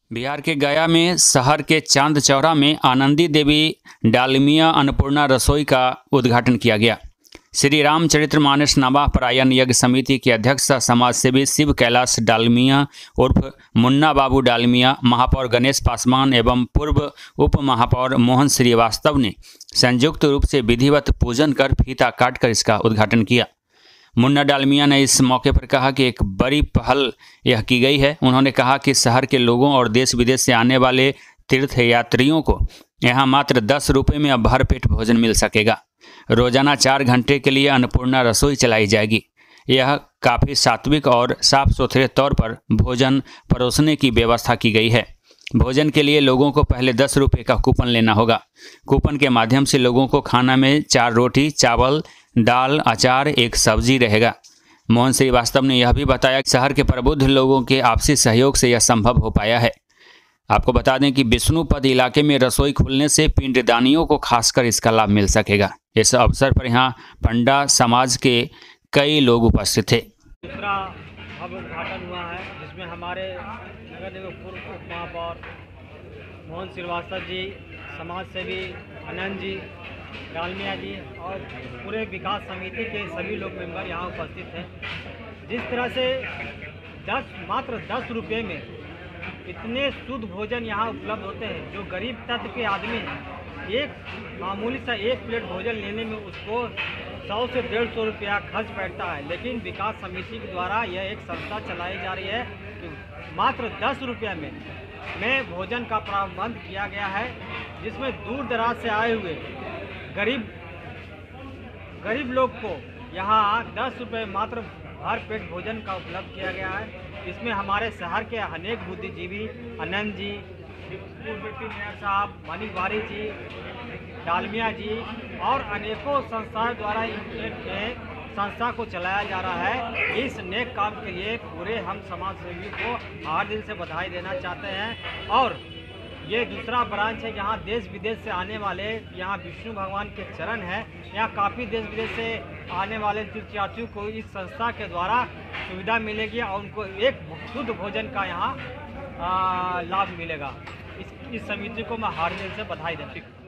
बिहार के गया में शहर के चांद चौरा में आनंदी देवी डालमिया अन्नपूर्णा रसोई का उद्घाटन किया गया। श्री रामचरितमानस नवाह परायण यज्ञ समिति के अध्यक्ष समाजसेवी शिव कैलाश डालमिया उर्फ मुन्ना बाबू डालमिया, महापौर गणेश पासवान एवं पूर्व उप महापौर मोहन श्रीवास्तव ने संयुक्त रूप से विधिवत पूजन कर फीता काटकर इसका उद्घाटन किया। मुन्ना डालमिया ने इस मौके पर कहा कि एक बड़ी पहल यह की गई है। उन्होंने कहा कि शहर के लोगों और देश विदेश से आने वाले तीर्थयात्रियों को यहाँ मात्र 10 रुपये में अब भरपेट भोजन मिल सकेगा। रोजाना 4 घंटे के लिए अन्नपूर्णा रसोई चलाई जाएगी। यह काफ़ी सात्विक और साफ सुथरे तौर पर भोजन परोसने की व्यवस्था की गई है। भोजन के लिए लोगों को पहले 10 रुपये का कूपन लेना होगा। कूपन के माध्यम से लोगों को खाना में 4 रोटी, चावल, दाल, अचार, एक सब्जी रहेगा। मोहन श्रीवास्तव ने यह भी बताया कि शहर के प्रबुद्ध लोगों के आपसी सहयोग से यह संभव हो पाया है। आपको बता दें कि विष्णुपद इलाके में रसोई खुलने से पिंडदानियों को खासकर इसका लाभ मिल सकेगा। इस अवसर पर यहाँ पंडा समाज के कई लोग उपस्थित थे। दूसरा भव्य उद्घाटन हुआ है जिसमें हमारे नगर निगम पूर्व उप महापौर मोहन श्रीवास्तव जी, समाज सेवी आनंद जी, डालमिया जी और पूरे विकास समिति के सभी लोग मेंबर यहाँ उपस्थित हैं। जिस तरह से मात्र 10 रुपये में इतने शुद्ध भोजन यहाँ उपलब्ध होते हैं, जो गरीब तबके के आदमी एक मामूली सा एक प्लेट भोजन लेने में उसको 100 से 150 रुपया खर्च बैठता है, लेकिन विकास समिति के द्वारा यह एक संस्था चलाई जा रही है कि मात्र 10 रुपये में भोजन का प्रबंध किया गया है, जिसमें दूर दराज से आए हुए गरीब लोग को यहाँ 10 रुपये मात्र भर पेट भोजन का उपलब्ध किया गया है। इसमें हमारे शहर के अनेक बुद्धिजीवी आनंद जी, पूर्व मेयर साहब, मनीष वारी जी, डालमिया जी और अनेकों संस्थाओं द्वारा इस संस्था को चलाया जा रहा है। इस नेक काम के लिए पूरे हम समाज सेवी को हार्दिक दिल से बधाई देना चाहते हैं। और ये दूसरा ब्रांच है जहाँ देश विदेश से आने वाले, यहाँ विष्णु भगवान के चरण है, यहाँ काफ़ी देश विदेश से आने वाले तीर्थयात्रियों को इस संस्था के द्वारा सुविधा मिलेगी और उनको एक शुद्ध भोजन का यहाँ लाभ मिलेगा। इस समिति को मैं हार्दिक दिल से बधाई देना।